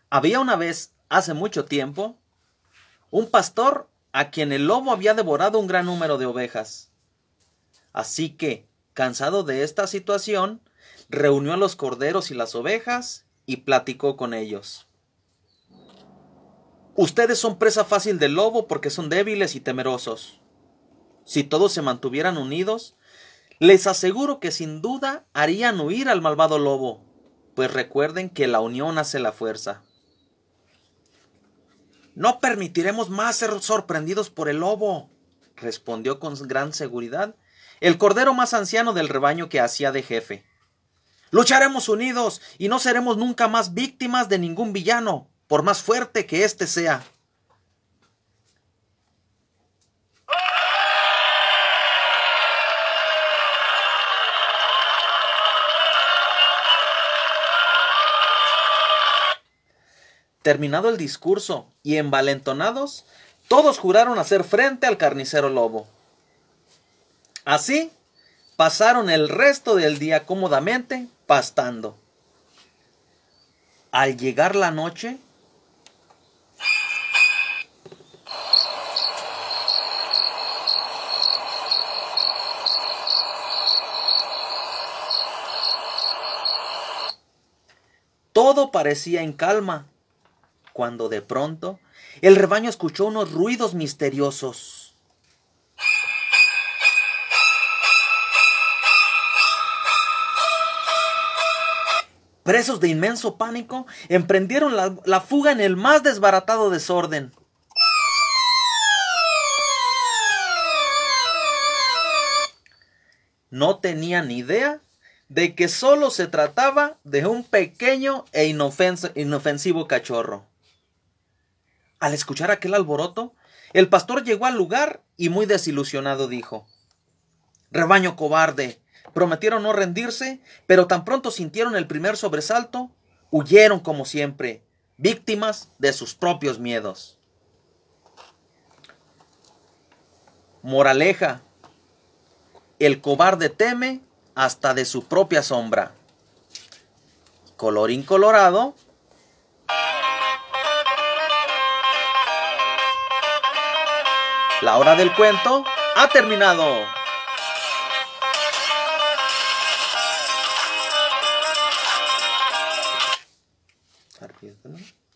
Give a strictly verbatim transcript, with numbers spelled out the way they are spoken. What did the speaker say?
Había una vez, hace mucho tiempo, un pastor a quien el lobo había devorado un gran número de ovejas. Así que, cansado de esta situación, reunió a los corderos y las ovejas y platicó con ellos. Ustedes son presa fácil del lobo porque son débiles y temerosos. Si todos se mantuvieran unidos, les aseguro que sin duda harían huir al malvado lobo, pues recuerden que la unión hace la fuerza. No permitiremos más ser sorprendidos por el lobo, respondió con gran seguridad el cordero más anciano del rebaño que hacía de jefe. Lucharemos unidos y no seremos nunca más víctimas de ningún villano, por más fuerte que éste sea. Terminado el discurso y envalentonados, todos juraron hacer frente al carnicero lobo. Así, pasaron el resto del día cómodamente pastando. Al llegar la noche, todo parecía en calma, cuando de pronto el rebaño escuchó unos ruidos misteriosos. Presos de inmenso pánico, emprendieron la, la fuga en el más desbaratado desorden. No tenían ni idea de que solo se trataba de un pequeño e inofens- inofensivo cachorro. Al escuchar aquel alboroto, el pastor llegó al lugar y muy desilusionado dijo: «Rebaño cobarde, prometieron no rendirse, pero tan pronto sintieron el primer sobresalto, huyeron como siempre, víctimas de sus propios miedos». Moraleja: el cobarde teme hasta de su propia sombra. Colorín colorado, la hora del cuento ha terminado. Arpiétalo.